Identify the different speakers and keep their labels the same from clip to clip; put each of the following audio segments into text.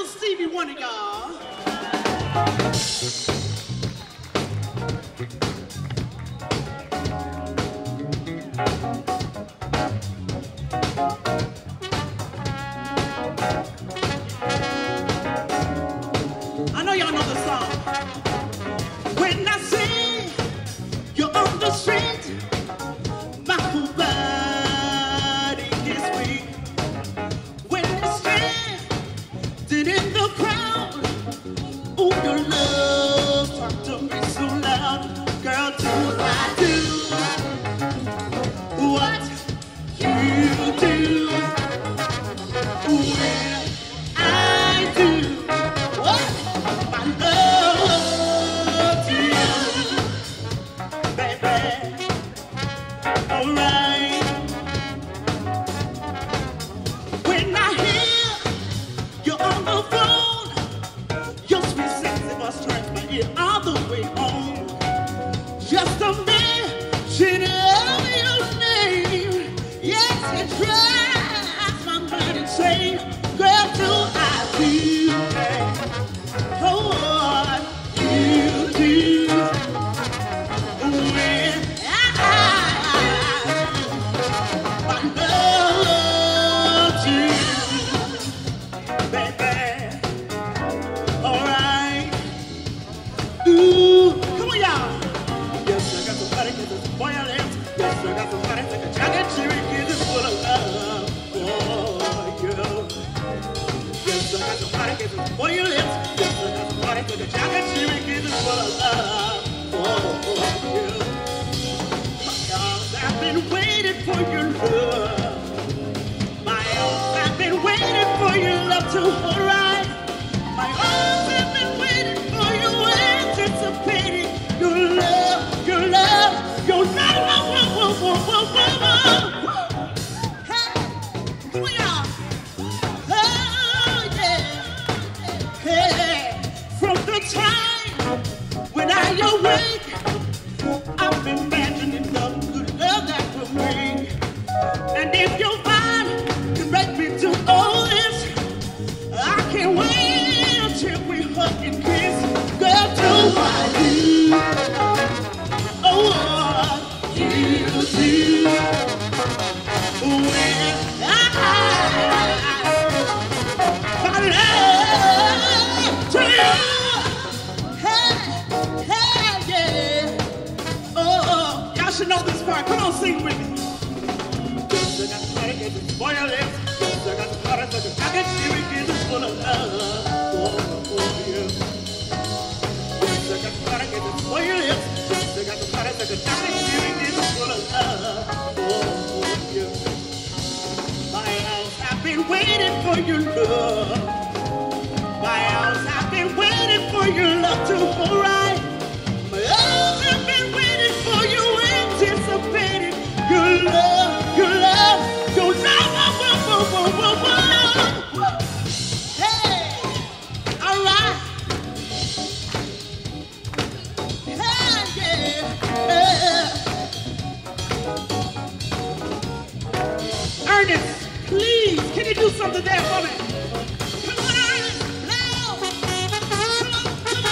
Speaker 1: little Stevie Wonder, y'all. I know y'all know the song. When I see you're on the street, my whole body is weak. When you stand in the crowd, oh, your love talk to me so loud. Girl, do I do what you do when I do what my love to you, baby. Alright. When I hear you're on the phone, your sweet sexy voice turns my ear all the way on. Just a mention of your name, yes, it drives my mind insane. Girl, do I do what you do when I my love to you, baby. Alright. Ooh, come on, y'all. Yes, I got somebody get this boy on lips. Yes, I got somebody take a chocolate cherry kisses full of love for you. Yes, I got somebody get this boy on lips. Yes, I got somebody take a chocolate cherry kisses full of love for you. I've been waiting for your love. My arms have been waiting for your love to arrive. My arms have been waiting for you, anticipating your love, your love, your love. Hey, come on, y'all. Oh, yeah. Hey, from the time when I awake, I'm imagining the good love that will bring. And if your mind can make me do all this, I can't wait until we hug and kiss. Girl, do what you oh, what you do when I my love to you. Hey, hey, yeah. Oh, y'all should know this part. Come on, sing with me. Yes, I got somebody get this boy on lips. Yes, I got somebody such a pocket cherry kisses full of love for you. Yes, I got somebody get this boy on lips. Yes, I got somebody such a pocket cherry kisses full of love for you. My arms have been waiting for your love. My arms have been waiting for your love to arrive. My arms have been waiting for you, anticipating your love, your love, your love. Hey, all right. Hey, yeah. Ernest, please, can you do something there for me? Come on, Ernest, now. Come on, come on.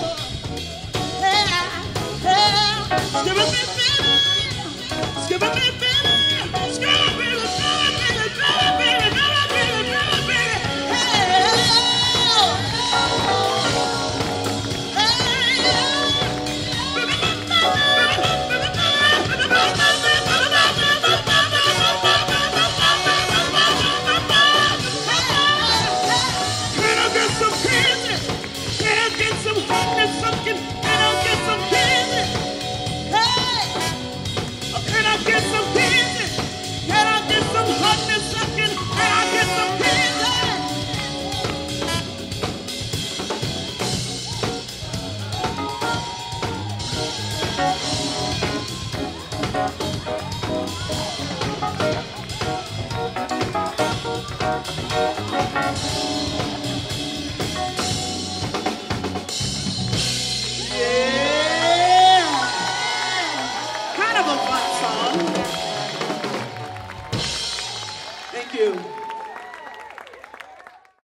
Speaker 1: Give me